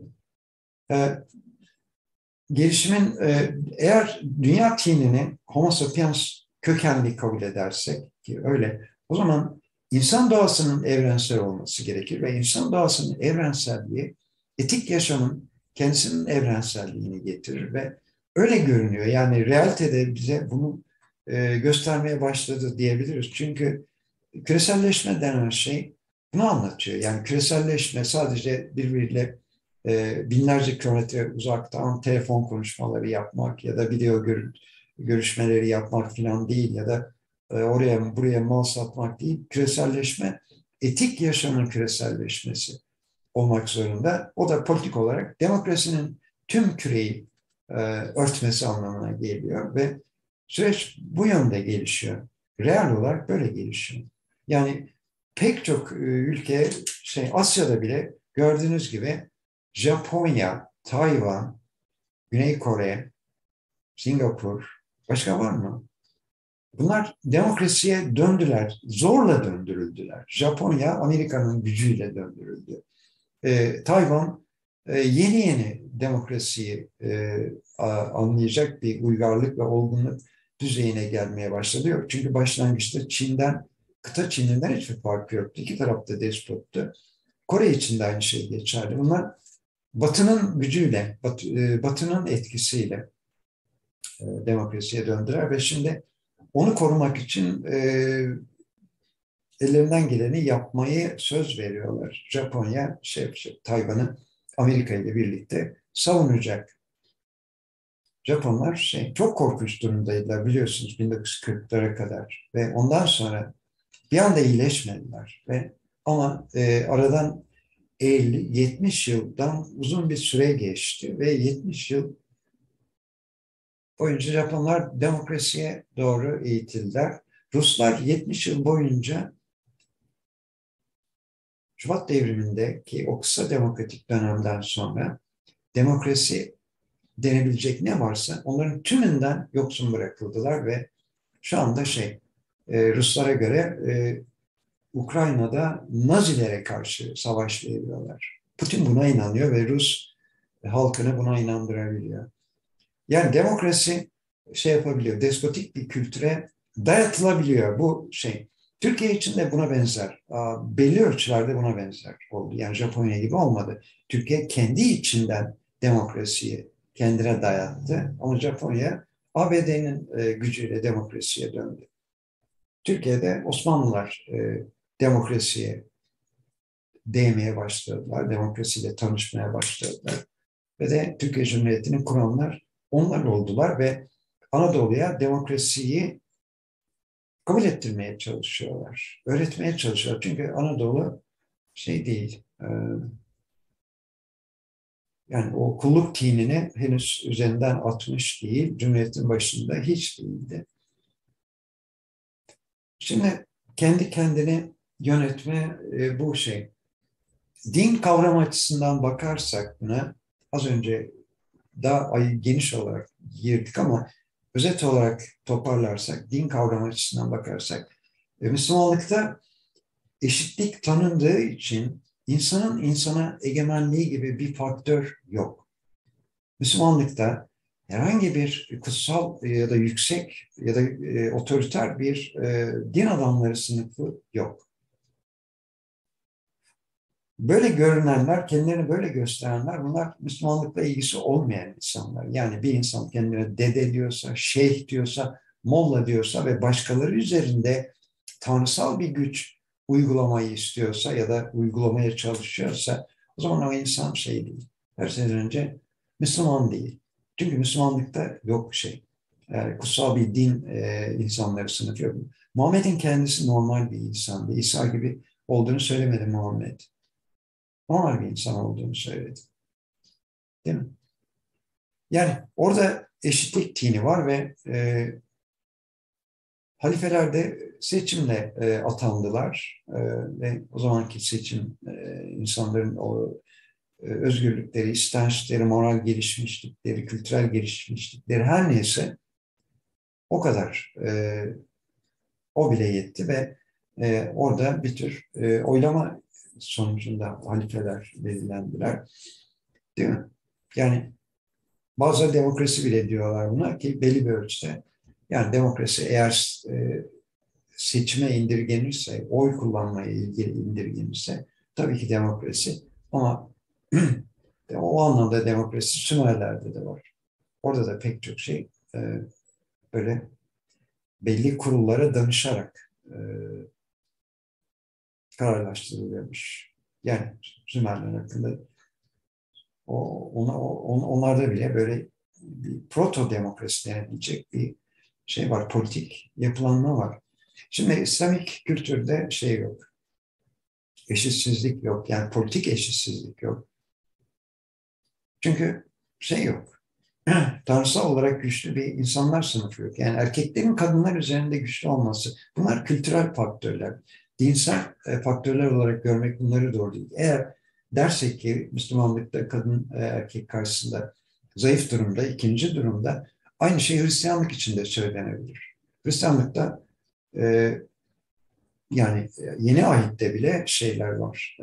Gelişimin eğer dünya tinini Homo sapiens kökenli kabul edersek ki öyle, o zaman insan doğasının evrensel olması gerekir ve insan doğasının evrenselliği etik yaşamın kendisinin evrenselliğini getirir ve öyle görünüyor. Yani realitede bize bunu göstermeye başladı diyebiliriz. Çünkü küreselleşme denen şey bunu anlatıyor. Yani küreselleşme sadece birbiriyle binlerce kilometre uzaktan telefon konuşmaları yapmak ya da video görüşmeleri yapmak falan değil ya da oraya buraya mal satmak değil. Küreselleşme etik yaşamın küreselleşmesi olmak zorunda. O da politik olarak demokrasinin tüm küreyi örtmesi anlamına geliyor ve süreç bu yönde gelişiyor. Real olarak böyle gelişiyor. Yani pek çok ülke, Asya'da bile gördüğünüz gibi Japonya, Tayvan, Güney Kore, Singapur, başka var mı? Bunlar demokrasiye döndüler, zorla döndürüldüler. Japonya, Amerika'nın gücüyle döndürüldü. Tayvan, yeni yeni demokrasiyi anlayacak bir uygarlık ve olgunluk düzeyine gelmeye başladı. Çünkü başlangıçta kıta Çin'inden hiçbir farkı yoktu. İki tarafta despottu. Kore için de aynı şey geçerli. Bunlar Batı'nın gücüyle, Batı'nın etkisiyle demokrasiye döndüler ve şimdi onu korumak için ellerinden geleni yapmayı söz veriyorlar. Japonya, Tayvan'ı Amerika ile birlikte savunacak. Japonlar çok korkunç durumdaydılar biliyorsunuz 1940'lara kadar ve ondan sonra bir anda iyileşmediler ama aradan 50-70 yıldan uzun bir süre geçti ve 70 yıl boyunca Japonlar demokrasiye doğru eğitildiler. Ruslar 70 yıl boyunca Şubat devrimindeki o kısa demokratik dönemden sonra demokrasi denebilecek ne varsa onların tümünden yoksun bırakıldılar ve şu anda Ruslara göre Ukrayna'da Nazilere karşı savaş veriyorlar. Putin buna inanıyor ve Rus halkını buna inandırabiliyor. Yani demokrasi şey yapabiliyor, despotik bir kültüre dayatılabiliyor bu şey. Türkiye için de buna benzer, belli ölçülerde buna benzer oldu. Yani Japonya gibi olmadı. Türkiye kendi içinden demokrasiyi kendine dayattı. Ama Japonya ABD'nin gücüyle demokrasiye döndü. Türkiye'de Osmanlılar demokrasiye değmeye başladılar, demokrasiyle tanışmaya başladılar. Ve de Türkiye Cumhuriyeti'ni kuranlar onlar oldular ve Anadolu'ya demokrasiyi kabul ettirmeye çalışıyorlar, öğretmeye çalışıyorlar. Çünkü Anadolu şey değil, yani o kulluk tinini henüz üzerinden atmış değil, Cumhuriyet'in başında hiç değildi. Şimdi kendi kendini yönetme bu şey. Din kavramı açısından bakarsak buna, az önce daha geniş olarak girdik ama özet olarak toparlarsak, din kavramı açısından bakarsak, Müslümanlıkta eşitlik tanındığı için insanın insana egemenliği gibi bir faktör yok. Müslümanlıkta herhangi bir kutsal ya da yüksek ya da otoriter bir din adamları sınıfı yok. Böyle görünenler, kendilerini böyle gösterenler, bunlar Müslümanlıkla ilgisi olmayan insanlar. Yani bir insan kendine dede diyorsa, şeyh diyorsa, molla diyorsa ve başkaları üzerinde tanrısal bir güç uygulamayı istiyorsa ya da uygulamaya çalışıyorsa, o zaman o insan şey değil. Her şeyden önce Müslüman değil. Çünkü Müslümanlıkta yok şey. Yani kutsal bir din insanları sınıfı yok. Muhammed'in kendisi normal bir insandı. İsa gibi olduğunu söylemedi Muhammed. Normal bir insan olduğunu söyledi. Değil mi? Yani orada eşitlik dini var ve halifeler de seçimle atandılar. Ve o zamanki seçim insanların o özgürlükleri, istençleri, moral gelişmişlikleri, kültürel gelişmişlikleri her neyse o kadar. O bile yetti ve orada bir tür oylama sonucunda halifeler belirlendiler. Değil mi? Yani bazı demokrasi bile diyorlar buna ki belli bir ölçüde. Yani demokrasi eğer seçime indirgenirse, oy kullanmaya ilgili indirgenirse tabii ki demokrasi. Ama o anlamda demokrasi Sümerler'de de var. Orada da pek çok şey böyle belli kurullara danışarak kararlaştırılıyormuş. Yani Sümerler hakkında onlarda bile böyle bir proto demokrasi denilecek bir şey var, politik yapılanma var. Şimdi İslamik kültürde şey yok, eşitsizlik yok, yani politik eşitsizlik yok. Çünkü şey yok, tanrısal olarak güçlü bir insanlar sınıfı yok. Yani erkeklerin kadınlar üzerinde güçlü olması, bunlar kültürel faktörler. Dinsel faktörler olarak görmek bunları doğru değil. Eğer dersek ki Müslümanlıkta kadın erkek karşısında zayıf durumda, ikinci durumda, aynı şey Hristiyanlık için de söylenebilir. Hristiyanlıkta e, yani yeni ahitte bile şeyler var.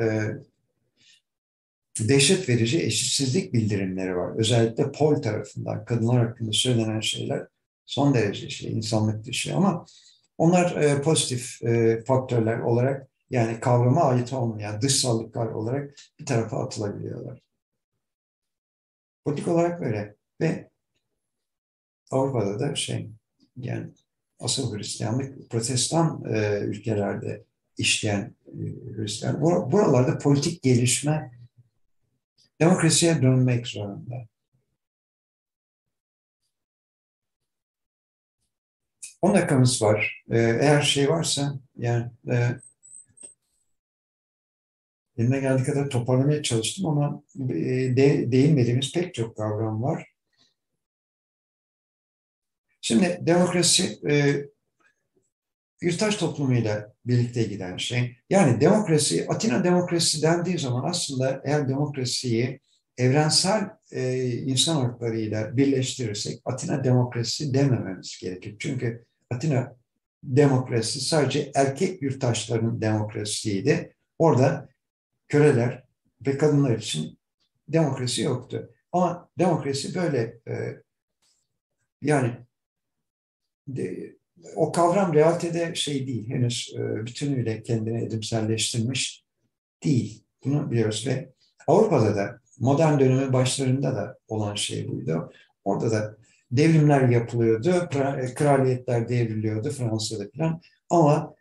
Dehşet verici eşitsizlik bildirimleri var. Özellikle Paul tarafından kadınlar hakkında söylenen şeyler son derece şey, insanlık dışı ama onlar pozitif faktörler olarak yani kavrama ait olmayan dışsallıklar olarak bir tarafa atılabiliyorlar. Politik olarak böyle ve Avrupa'da da şey yani asıl Hristiyanlık Protestan ülkelerde işleyen Hristiyan. Buralarda politik gelişme demokrasiye dönmek zorunda. 10 dakikamız var. Eğer şey varsa yani eline geldiği kadar toparlamaya çalıştım ama değinmediğimiz pek çok kavram var. Şimdi demokrasi yurttaş toplumuyla birlikte giden şey. Yani demokrasi, Atina demokrasisi dendiği zaman aslında eğer demokrasiyi evrensel insan haklarıyla birleştirirsek Atina demokrasisi demememiz gerekir. Çünkü Atina demokrasisi sadece erkek yurttaşların demokrasisiydi. Orada köleler ve kadınlar için demokrasi yoktu. Ama demokrasi böyle yani o kavram realitede şey değil, henüz bütünüyle kendini edimselleştirmiş değil. Bunu biliyoruz ve Avrupa'da da modern dönemin başlarında da olan şey buydu. Orada da devrimler yapılıyordu, kraliyetler devriliyordu Fransa'da falan. Ama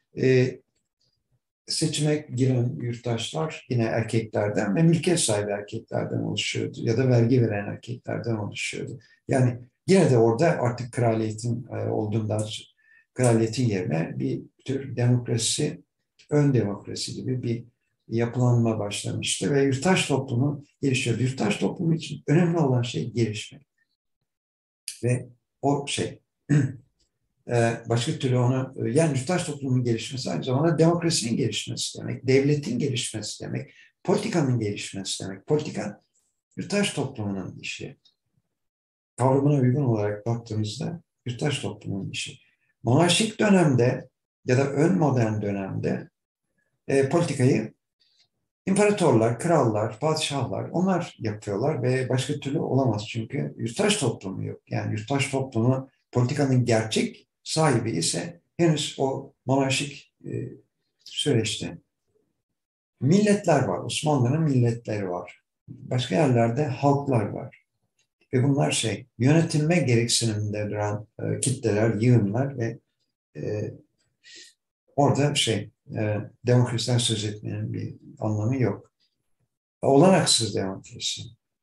seçime giren yurttaşlar yine erkeklerden ve mülkiyet sahibi erkeklerden oluşuyordu ya da vergi veren erkeklerden oluşuyordu. Yani yine de orada artık kraliyetin olduğundan kraliyetin yerine bir tür demokrasi, ön demokrasi gibi bir yapılanma başlamıştı ve yurttaş toplumu gelişiyordu. Yurttaş toplumu için önemli olan şey gelişmek ve o şey başka türlü onu yani yurttaş toplumunun gelişmesi aynı zamanda demokrasinin gelişmesi demek, devletin gelişmesi demek, politikanın gelişmesi demek. Politika yurttaş toplumunun işi. Kavramına uygun olarak baktığımızda yurttaş toplumunun işi. Monarşik dönemde ya da ön modern dönemde politikayı imparatorlar, krallar, padişahlar onlar yapıyorlar ve başka türlü olamaz çünkü yurttaş toplumu yok. Yani yurttaş toplumu politikanın gerçek sahibi ise henüz o monarşik süreçte milletler var. Osmanlı'nın milletleri var. Başka yerlerde halklar var. Ve bunlar yönetilme gereksiniminde duran kitleler, yığınlar ve e, orada demokrasiden söz etmenin bir anlamı yok. Olanaksız demokrasi.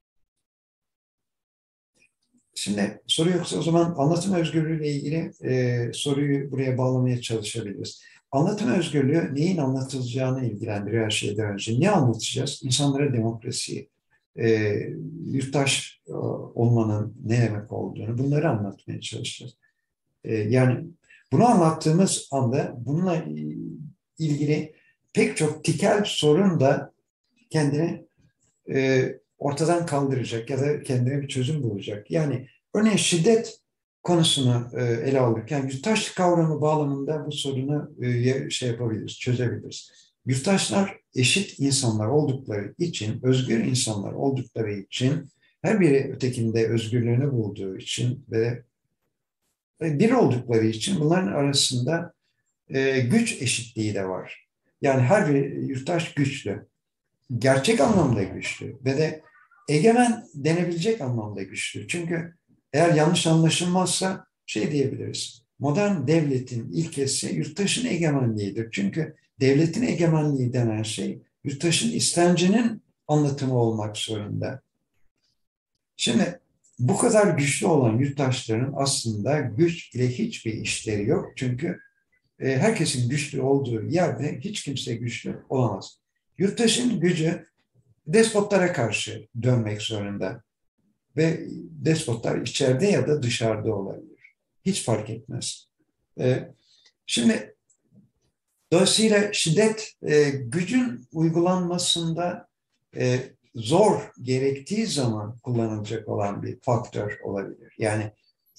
Şimdi soru yoksa o zaman anlatım özgürlüğü ile ilgili soruyu buraya bağlamaya çalışabiliriz. Anlatım özgürlüğü neyin anlatılacağını ilgilendiriyor her şeyden önce. Ne anlatacağız? İnsanlara demokrasiyi, e, yurttaş olmanın ne demek olduğunu bunları anlatmaya çalışacağız. Yani bunu anlattığımız anda bununla ilgili pek çok tikel sorun da kendini ortadan kaldıracak ya da kendine bir çözüm bulacak. Yani örneğin şiddet konusunu ele alırken yurttaş kavramı bağlamında bu sorunu yapabiliriz, çözebiliriz. Yurttaşlar eşit insanlar oldukları için, özgür insanlar oldukları için, her biri ötekinde özgürlüğünü bulduğu için ve bir oldukları için bunların arasında güç eşitliği de var. Yani her bir yurttaş güçlü, gerçek anlamda güçlü ve de egemen denebilecek anlamda güçlü. Çünkü eğer yanlış anlaşılmazsa diyebiliriz. Modern devletin ilkesi yurttaşın egemenliğidir. Çünkü devletin egemenliği denen şey yurttaşın istencinin anlatımı olmak zorunda. Şimdi bu kadar güçlü olan yurttaşların aslında güç ile hiçbir işleri yok. Çünkü herkesin güçlü olduğu yerde hiç kimse güçlü olamaz. Yurttaşın gücü despotlara karşı dönmek zorunda ve despotlar içeride ya da dışarıda olabilir. Hiç fark etmez. Şimdi dolayısıyla şiddet gücün uygulanmasında zor gerektiği zaman kullanılacak olan bir faktör olabilir. Yani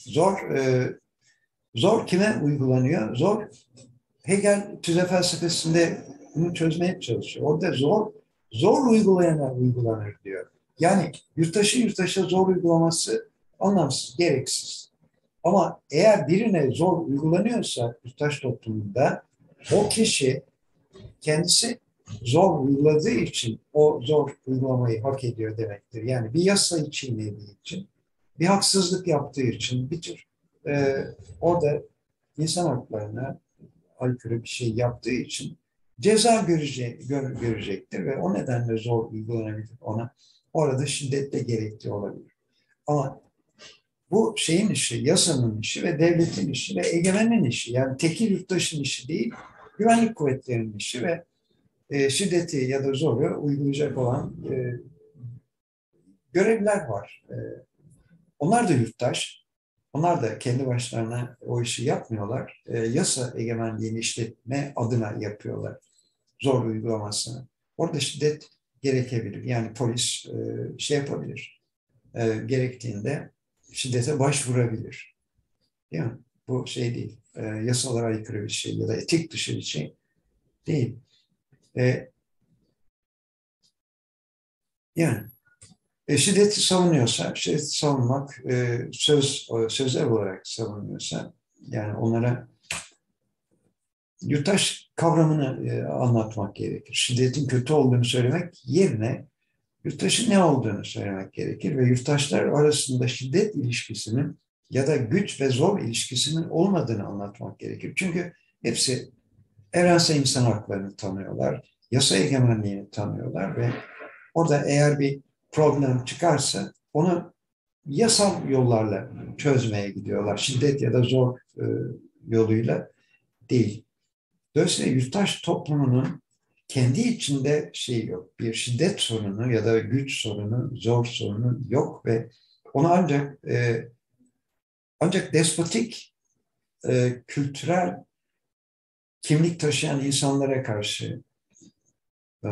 zor kime uygulanıyor? Zor Hegel tüze felsefesinde bunu çözmeye çalışıyor. Orada zor uygulayana uygulanır diyor. Yani yurttaşa zor uygulaması anlamsız, gereksiz. Ama eğer birine zor uygulanıyorsa yurttaş toplumunda o kişi kendisi zor uyguladığı için o zor uygulamayı hak ediyor demektir. Yani bir yasayı çiğnediği için, bir haksızlık yaptığı için bir tür orada insan haklarına aykırı bir şey yaptığı için ceza görecektir ve o nedenle zor uygulanabilir ona. Orada şiddet de gerekli olabilir. Ama bu şeyin işi, yasanın işi ve devletin işi ve egemenin işi. Yani tekil yurttaşın işi değil, güvenlik kuvvetlerinin işi ve şiddeti ya da zoru uygulayacak olan görevliler var. Onlar da yurttaş. Onlar da kendi başlarına o işi yapmıyorlar. Yasa egemenliğini işletme adına yapıyorlar. Zor uygulamasını. Orada şiddet gerekebilir. Yani polis yapabilir. Gerektiğinde şiddete başvurabilir. Değil mi? Bu değil. Yasalara aykırı bir şey ya da etik dışı bir şey değil. Yani Şiddeti savunuyorsa, şiddeti savunmak sözel olarak savunuyorsa, yani onlara yurttaş kavramını anlatmak gerekir. Şiddetin kötü olduğunu söylemek yerine yurttaşın ne olduğunu söylemek gerekir ve yurttaşlar arasında şiddet ilişkisinin ya da güç ve zor ilişkisinin olmadığını anlatmak gerekir. Çünkü hepsi evrensel insan haklarını tanıyorlar, yasa egemenliğini tanıyorlar ve orada eğer bir problem çıkarsa onu yasal yollarla çözmeye gidiyorlar. Şiddet ya da zor yoluyla değil. Dolayısıyla yurttaş toplumunun kendi içinde şey yok. Bir şiddet sorunu ya da güç sorunu, zor sorunu yok ve onu ancak despotik kültürel kimlik taşıyan insanlara karşı e,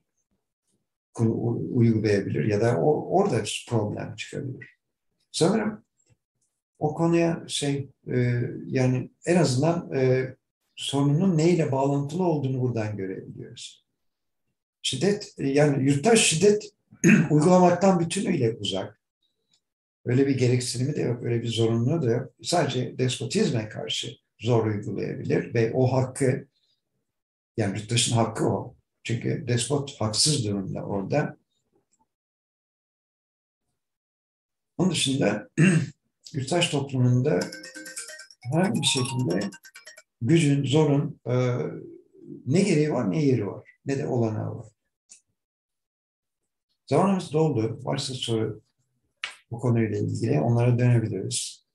uygulayabilir ya da orada problem çıkabilir. Sanırım o konuya yani en azından sorunun neyle bağlantılı olduğunu buradan görebiliyoruz. Şiddet, yani yurttaş şiddet uygulamaktan bütünüyle uzak. Öyle bir gereksinimi de yok, öyle bir zorunluluğu da yok. Sadece despotizme karşı zor uygulayabilir ve o hakkı, yani yurttaşın hakkı o. Çünkü despot haksız durumda orada. Onun dışında yurttaş toplumunda herhangi bir şekilde gücün, zorun ne gereği var ne yeri var. Ne de olanağı var. Zamanımız doldu. Varsa soru bu konuyla ilgili onlara dönebiliriz.